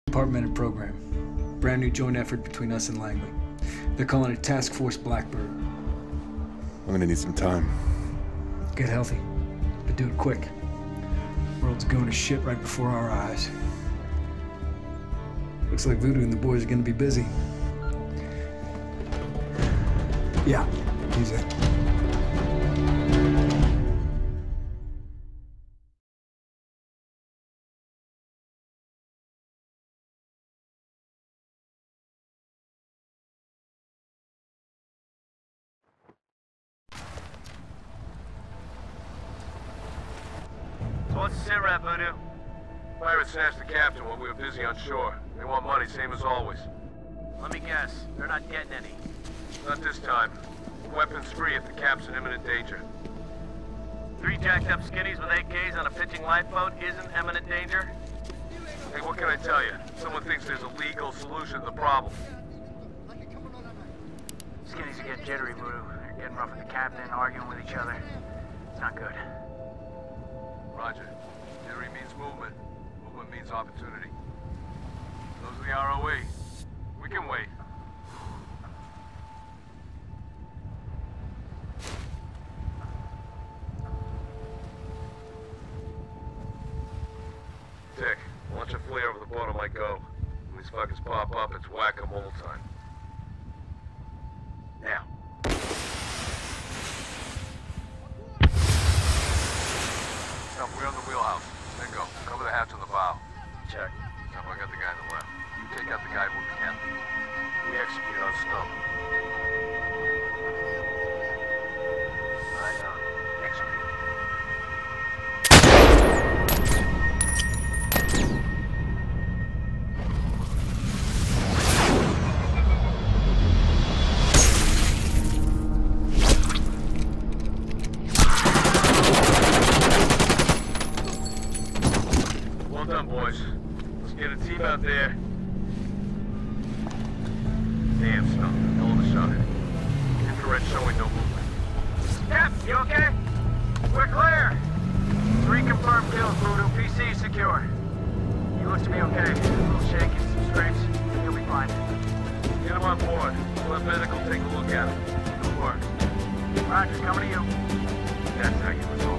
Departmented program. Brand new joint effort between us and Langley. They're calling it Task Force Blackbird. I'm gonna need some time. Get healthy, but do it quick. World's going to shit right before our eyes. Looks like Voodoo and the boys are gonna be busy. Yeah, he's in. What's the sit rep, Voodoo? Pirates snatched the captain while we were busy on shore. They want money, same as always. Let me guess, they're not getting any. Not this time. Weapons free if the cap's in imminent danger. 3 jacked up skinnies with AKs on a pitching lifeboat isn't imminent danger? Hey, what can I tell you? Someone thinks there's a legal solution to the problem. Skinnies are getting jittery, Voodoo. They're getting rough with the captain, arguing with each other. It's not good. Roger. Jittery means movement. Movement means opportunity. Those are the ROE. We can wait. Dick, launch a flare over the boat on my go. When these fuckers pop up, it's whack-a-mole time. Now. Stop, we're on the wheelhouse. Then go. Cover the hatch on the bow. Check. Now, I got the guy on the left. You take out the guy with the captain. We execute on snow. Right on. Execute. Well done, boys. Let's get a team out there. Damn, Snow. Hell of a shot. Infrared showing no movement. Cap, you okay? We're clear! 3 confirmed kills, Voodoo. PC secure. He looks to be okay. A little shaky, some scrapes. He'll be fine. Get him on board. We'll have medical take a look at him. Good work. Roger, coming to you. That's how you resolve.